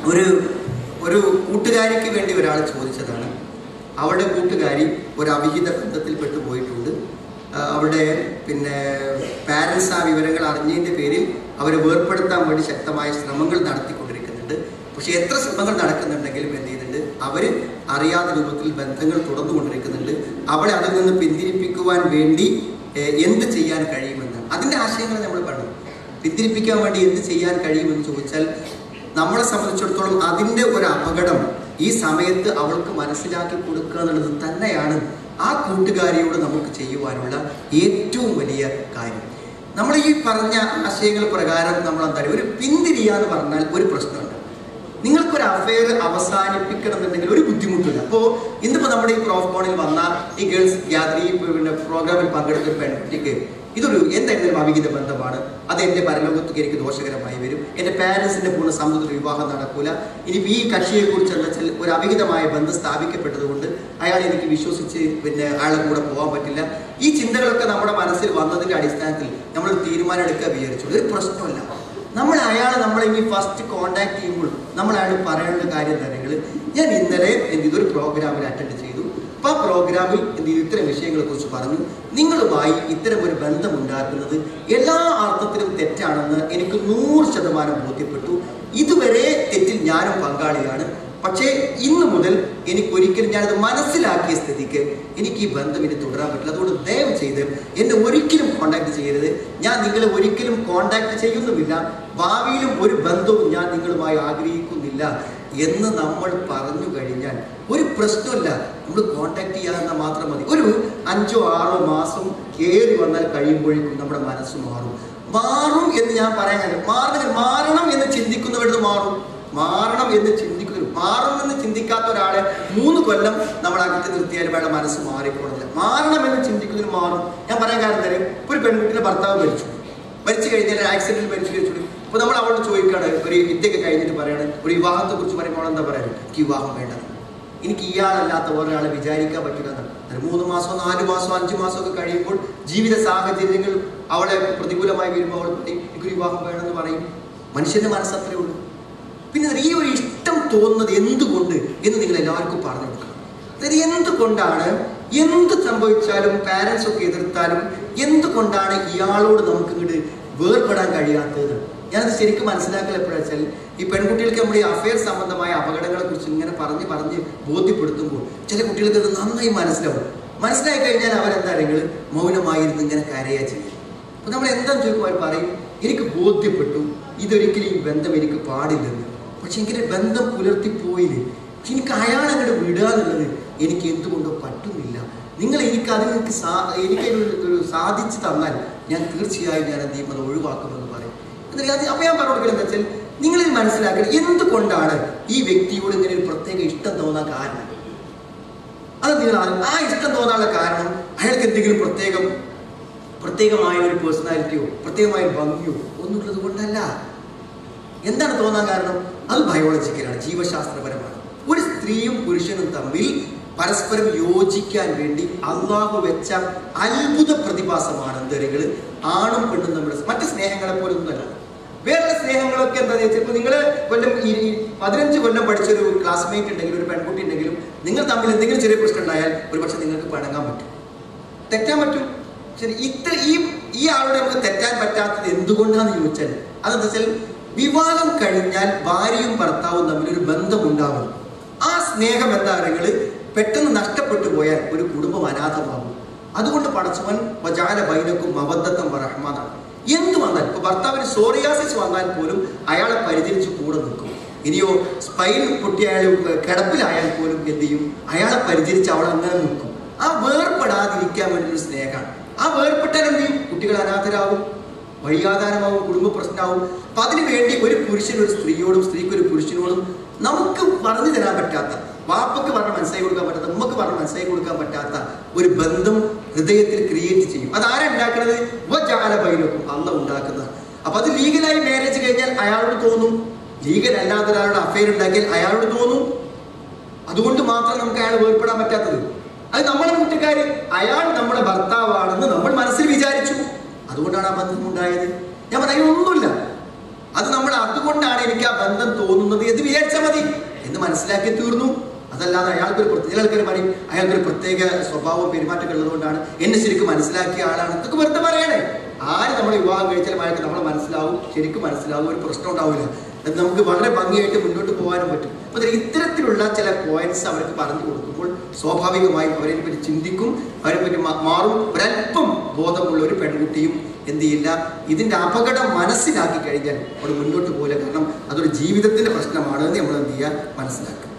ഒരു ഒരു കൂട്ടുകാരിക്ക് വേണ്ടി ഒരാൾ ചോദിച്ചതാണ്. അവളുടെ കൂട്ടുകാരി ഒരു അവിഹിത ബന്ധത്തിൽപ്പെട്ടു പോയിട്ടുണ്ട്. അവരുടെ പാരൻസ് ആ വിവരങ്ങൾ അറിഞ്ഞതിൻ്റെ പേരിൽ അവരെ വേർപ്പെടുത്താൻ വേണ്ടി ശക്തമായ ശ്രമങ്ങൾ നടത്തിക്കൊണ്ടിരിക്കുന്നുണ്ട്. പക്ഷെ എത്ര ശ്രമങ്ങൾ നടക്കുന്നുണ്ടെങ്കിലും എന്ത് ചെയ്യുന്നുണ്ട്, അവർ അറിയാത്ത രൂപത്തിൽ ബന്ധങ്ങൾ തുടർന്നുകൊണ്ടിരിക്കുന്നുണ്ട്. അവളെ അതിൽ നിന്ന് പിന്തിരിപ്പിക്കുവാൻ വേണ്ടി എന്ത് ചെയ്യാൻ കഴിയുമെന്ന് അതിൻ്റെ ആശയങ്ങൾ നമ്മൾ കണ്ടു. പിന്തിരിപ്പിക്കാൻ വേണ്ടി എന്ത് ചെയ്യാൻ കഴിയുമെന്ന് ചോദിച്ചാൽ നമ്മളെ സംബന്ധിച്ചിടത്തോളം അതിൻ്റെ ഒരു അപകടം ഈ സമയത്ത് അവൾക്ക് മനസ്സിലാക്കി കൊടുക്കുക എന്നുള്ളത് തന്നെയാണ് ആ കൂട്ടുകാരിയോട് നമുക്ക് ചെയ്യുവാനുള്ള ഏറ്റവും വലിയ കാര്യം. നമ്മൾ ഈ പറഞ്ഞ ആശയങ്ങൾ പ്രകാരം നമ്മൾ എന്താ ഒരു പിന്തിരിയ എന്ന് പറഞ്ഞാൽ ഒരു പ്രശ്നമുണ്ട്. നിങ്ങൾക്കൊരു അഫെയർ അവസാനിപ്പിക്കണം എന്നുണ്ടെങ്കിൽ ഒരു ബുദ്ധിമുട്ടില്ല. അപ്പോൾ ഇന്നിപ്പോൾ നമ്മുടെ ഈ പ്രോഫ് കോണിൽ വന്ന ഈ ഗേൾസ് ഗ്യാദറിംഗ് പ്രോഗ്രാമിൽ പങ്കെടുത്ത ഒരു പെൺകുട്ടിക്ക് ഇതൊരു എന്തായാലും അവിഹിത ബന്ധമാണ്, അത് എൻ്റെ പരലോകത്തേക്ക് എനിക്ക് ദോഷകരമായി വരും, എൻ്റെ പാരൻസിൻ്റെ പൂർണ്ണ സമ്മതത്തിൽ വിവാഹം നടക്കൂല, ഇനിയിപ്പോൾ ഈ കക്ഷിയെക്കുറിച്ച് എന്താ വെച്ചാൽ ഒരു അവിഹിതമായ ബന്ധം സ്ഥാപിക്കപ്പെട്ടതുകൊണ്ട് അയാളെ എനിക്ക് വിശ്വസിച്ച് അയാളെ കൂടെ പോകാൻ പറ്റില്ല. ഈ ചിന്തകളൊക്കെ നമ്മുടെ മനസ്സിൽ വന്നതിൻ്റെ അടിസ്ഥാനത്തിൽ നമ്മൾ തീരുമാനം എടുക്കുക വിചാരിച്ചു. ഒരു പ്രശ്നമല്ല. നമ്മളെ ഇനി ഫസ്റ്റ് കോണ്ടാക്ട് ചെയ്യുമ്പോൾ നമ്മൾ അയാൾ പറയേണ്ട കാര്യം തരങ്ങൾ ഞാൻ ഇന്നലെ ഒരു പ്രോഗ്രാമിൽ അറ്റൻഡ് ചെയ്തു. അപ്പോൾ ആ പ്രോഗ്രാമിൽ ഇത്തരം വിഷയങ്ങളെക്കുറിച്ച് പറഞ്ഞു. നിങ്ങളുമായി ഇത്തരം ഒരു ബന്ധമുണ്ടാക്കുന്നത് എല്ലാ അർത്ഥത്തിലും തെറ്റാണെന്ന് എനിക്ക് 100% ബോധ്യപ്പെട്ടു. ഇതുവരെ തെറ്റിൽ ഞാനും പങ്കാളിയാണ്. പക്ഷേ ഇന്ന് മുതൽ എനിക്കൊരിക്കലും ഞാനത് മനസ്സിലാക്കിയ സ്ഥിതിക്ക് എനിക്ക് ഈ ബന്ധം ഇനി തുടരാൻ പറ്റില്ല. അതുകൊണ്ട് ദയവ് ചെയ്ത് എന്നെ ഒരിക്കലും കോണ്ടാക്ട് ചെയ്യരുത്. ഞാൻ നിങ്ങളെ ഒരിക്കലും കോണ്ടാക്ട് ചെയ്യുന്നുമില്ല. ഭാവിയിലും ഒരു ബന്ധവും ഞാൻ നിങ്ങളുമായി ആഗ്രഹിക്കുന്നില്ല എന്ന് നമ്മൾ പറഞ്ഞു കഴിഞ്ഞാൽ ഒരു പ്രശ്നമില്ല. നമ്മൾ കോണ്ടാക്ട് ചെയ്യാതെന്ന മാത്രം മതി. ഒരു 5-6 മാസം കയറി വന്നാൽ കഴിയുമ്പോഴേക്കും നമ്മുടെ മനസ്സ് മാറും എന്ന് ഞാൻ പറയാൻ കാര്യം മാറണം എന്ന് ചിന്തിക്കുന്നവരുടെ മാറണം എന്ന് ചിന്തിക്കാത്ത ഒരാളെ 3 കൊല്ലം നമ്മൾ അകത്ത് നിർത്തിയാലും അയാളുടെ മനസ്സ് മാറിപ്പോണില്ല. മാറണം എന്ന് ചിന്തിക്കുന്നതിന് മാറും. ഞാൻ പറയാൻ കാരണം തരും. ഒരു പെൺകുട്ടിയുടെ ഭർത്താവ് മരിച്ചു കഴിഞ്ഞാൽ ആക്സിഡന്റിൽ മരിച്ചു. അപ്പോൾ നമ്മൾ അവളോട് ചോദിക്കുകയാണ്, ഒരു വിദ്യയൊക്കെ കഴിഞ്ഞിട്ട് പറയാണ്, ഒരു വിവാഹത്തെ കുറിച്ച് പറയുമ്പോൾ എന്താ പറയുക, എനിക്ക് വിവാഹം വേണ്ട, എനിക്ക് ഇയാളല്ലാത്ത ഒരാളെ വിചാരിക്കാൻ പറ്റില്ല എന്നാണ്. 3 മാസം 4 മാസം 5 മാസം ഒക്കെ കഴിയുമ്പോൾ ജീവിത സാഹചര്യങ്ങൾ അവളെ പ്രതികൂലമായി വരുമ്പോൾ അവൾ എനിക്കൊരു വിവാഹം വേണമെന്ന് പറയും. മനുഷ്യന്റെ മനസ്സ് അത്രേ ഉള്ളൂ. പിന്നെ ഈ ഒരു ഇഷ്ടം തോന്നുന്നത് എന്തുകൊണ്ട് എന്ന് നിങ്ങൾ എല്ലാവർക്കും പറഞ്ഞു കൊടുക്കണം. അതായത് എന്തുകൊണ്ടാണ് എന്ത് സംഭവിച്ചാലും പാരൻസ് ഒക്കെ എതിർത്താലും എന്തുകൊണ്ടാണ് ഇയാളോട് നമുക്ക് ഇങ്ങോട്ട് വേർപെടാൻ കഴിയാത്തത്? ഞാനത് ശരിക്കും മനസ്സിലാക്കൽ എപ്പോഴാ വെച്ചാൽ ഈ പെൺകുട്ടികൾക്ക് നമ്മുടെ ഈ അഫെയർ സംബന്ധമായ അപകടങ്ങളെ കുറിച്ച് ഇങ്ങനെ പറഞ്ഞ് ബോധ്യപ്പെടുത്തുമ്പോൾ ചില കുട്ടികൾക്ക് അത് നന്നായി മനസ്സിലായി കഴിഞ്ഞാൽ അവരെന്താണെങ്കിൽ മൗനമായിരുന്നു ഇങ്ങനെ കരയാ ചെയ്യും. അപ്പൊ നമ്മൾ എന്താന്ന് ചോദിക്കുമ്പോൾ അവർ പറയും, എനിക്ക് ബോധ്യപ്പെട്ടു ഇതൊരിക്കലും ഈ ബന്ധം എനിക്ക് പാടില്ലെന്ന്, പക്ഷെ എനിക്ക് ബന്ധം പുലർത്തിപ്പോയില്ലേ, എനിക്ക് അയാളങ്ങോട്ട് വിടുക എന്നുള്ളത് എനിക്ക് എന്തുകൊണ്ടോ പറ്റുന്നില്ല. നിങ്ങൾ എനിക്കതിനൊരു സാധിച്ചു തന്നാൽ ഞാൻ തീർച്ചയായും ഞാൻ എന്ത് ചെയ്യും, അത് ഒഴിവാക്കുമെന്ന് പറയും. അപ്പൊ ഞാൻ പറഞ്ഞു കൊടുക്കുന്നത് എന്താ വെച്ചാൽ നിങ്ങളിത് മനസ്സിലാക്കണം, എന്തുകൊണ്ടാണ് ഈ വ്യക്തിയോട് ഇങ്ങനെ ഒരു പ്രത്യേക ഇഷ്ടം തോന്നാൻ കാരണം. അത് നിങ്ങൾ ആ ഇഷ്ടം തോന്നാനുള്ള കാരണം അയാൾക്ക് എന്തെങ്കിലും പ്രത്യേകമായ ഒരു പേഴ്സണാലിറ്റിയോ പ്രത്യേകമായ ഒരു ഭംഗിയോ ഒന്നുള്ളത് കൊണ്ടല്ല. എന്താണ് തോന്നാൻ കാരണം? അത് ബയോളജിക്കലാണ്, ജീവശാസ്ത്രപരമാണ്. ഒരു സ്ത്രീയും പുരുഷനും തമ്മിൽ പരസ്പരം യോജിക്കാൻ വേണ്ടി അള്ളാഹു വെച്ച അത്ഭുത പ്രതിഭാസമാണ് എന്തെങ്കിൽ ആണും പെണ്ണും നമ്മുടെ മറ്റു സ്നേഹങ്ങളെ പോലെ ഒന്നുമല്ല. വേറെ സ്നേഹങ്ങളൊക്കെ എന്താ വെച്ചാൽ ഇപ്പോൾ നിങ്ങൾ 15 കൊല്ലം പഠിച്ചൊരു ക്ലാസ്മേറ്റ് ഉണ്ടെങ്കിലും ഒരു പെൺകുട്ടി ഉണ്ടെങ്കിലും നിങ്ങൾ തമ്മിൽ എന്തെങ്കിലും ചെറിയ പ്രശ്നം ഉണ്ടായാൽ ഒരു പക്ഷെ നിങ്ങൾക്ക് പിണങ്ങാൻ പറ്റും, തെറ്റാൻ പറ്റും. ശരി, ഈ ആളോട് നമുക്ക് തെറ്റാൻ പറ്റാത്തത് എന്തുകൊണ്ടാണെന്ന് ചോദിച്ചാൽ അതെന്താ വെച്ചാൽ വിവാഹം കഴിഞ്ഞാൽ ഭാര്യയും ഭർത്താവും തമ്മിലൊരു ബന്ധമുണ്ടാകും. ആ സ്നേഹം എന്താ പറയുക പെട്ടെന്ന് നഷ്ടപ്പെട്ടു പോയാൽ ഒരു കുടുംബം അനാഥമാകും. അതുകൊണ്ട് പടച്ചവൻ വജഅല ബൈനക്കും മവദ്ദത്തൻ വറഹ്മതാണ്. എന്ത് വന്നാൽ ഇപ്പൊ ഭർത്താവിന് സോറിയാസിസ് വന്നാൽ പോലും അയാളെ പരിചരിച്ച് കൂടെ നിൽക്കും. ഇനിയോ സ്പൈൻ പൊട്ടിയായാലും കിടപ്പിലായാൽ പോലും എന്ത് ചെയ്യും, അയാളെ പരിചരിച്ച് അവൾ അങ്ങനെ നിൽക്കും. ആ വേർപ്പെടാതിരിക്കാൻ വേണ്ടിയൊരു സ്നേഹമാണ്. ആ വേർപ്പെട്ടാൽ എന്ത് ചെയ്യും, കുട്ടികൾ അനാഥരാകും, വഴിയാധാരമാവും, കുടുംബ പ്രശ്നമാവും. അപ്പൊ അതിനു വേണ്ടി ഒരു പുരുഷൻ ഒരു സ്ത്രീയോടും സ്ത്രീക്ക് ഒരു പുരുഷനോടും നമുക്ക് പറഞ്ഞു തരാൻ പറ്റാത്ത, വാപ്പക്ക് പറഞ്ഞ് മനസ്സിലാക്കി കൊടുക്കാൻ പറ്റാത്ത, ഉമ്മക്ക് പറഞ്ഞ് മനസ്സിലാക്കി കൊടുക്കാൻ പറ്റാത്ത ഒരു ബന്ധം ഹൃദയത്തിൽ ക്രിയേറ്റ് ചെയ്യും. അത് ആരാ ഉണ്ടാക്കുന്നത്? അള്ള ഉണ്ടാക്കുന്നത്. അപ്പൊ അത് ലീഗലായി മാരേജ് കഴിഞ്ഞാൽ അയാളോട് തോന്നും, ലീഗൽ അല്ലാത്ത ഒരാളുടെ അഫെയർ ഉണ്ടാക്കിയാൽ അയാളോട് തോന്നും. അതുകൊണ്ട് മാത്രം നമുക്ക് അയാൾ വേർപ്പെടാൻ പറ്റാത്തത്. അത് നമ്മളെ കൂട്ടുകാർ അയാൾ നമ്മുടെ ഭർത്താവാണെന്ന് നമ്മൾ മനസ്സിൽ വിചാരിച്ചു, അതുകൊണ്ടാണ് ആ ബന്ധം ഉണ്ടായത്. ഞാൻ പറയാൻ ഒന്നുമില്ല, അത് നമ്മുടെ അതുകൊണ്ടാണ് എനിക്ക് ആ ബന്ധം തോന്നുന്നത് എന്ന് വിചാരിച്ചാൽ മതി എന്ന് മനസ്സിലാക്കി തീർന്നു. അതല്ലാതെ ചില ആൾക്കാർ പറയും അയാൾക്കൊരു പ്രത്യേക സ്വഭാവവും പെരുമാറ്റമൊക്കെ ഉള്ളതുകൊണ്ടാണ്, എന്നെ ശരിക്കും മനസ്സിലാക്കിയ ആളാണ്, ഇതൊക്കെ വെറുതെ പറയണേ. ആര് നമ്മൾ വിവാഹം കഴിച്ചാലും അയാൾക്ക് നമ്മളെ മനസ്സിലാവും, ശരിക്കും മനസ്സിലാവും, ഒരു പ്രശ്നം ഉണ്ടാവില്ല. അത് നമുക്ക് വളരെ ഭംഗിയായിട്ട് മുന്നോട്ട് പോകാനും പറ്റും. അപ്പോൾ ഇത്തരത്തിലുള്ള ചില പോയിന്റ്സ് അവർക്ക് പറഞ്ഞു കൊടുക്കുമ്പോൾ സ്വാഭാവികമായും അവരെ പറ്റി ചിന്തിക്കും, അവരെ പറ്റി മാറും. ഒരല്പം ബോധമുള്ള ഒരു പെൺകുട്ടിയും എന്ത് ചെയ്യില്ല, ഇതിൻ്റെ അപകടം മനസ്സിലാക്കി കഴിഞ്ഞാൽ അവിടെ മുന്നോട്ട് പോകില്ല. കാരണം അതൊരു ജീവിതത്തിൻ്റെ പ്രശ്നമാണ് എന്ന് നമ്മൾ എന്ത് ചെയ്യുക, മനസ്സിലാക്കുക.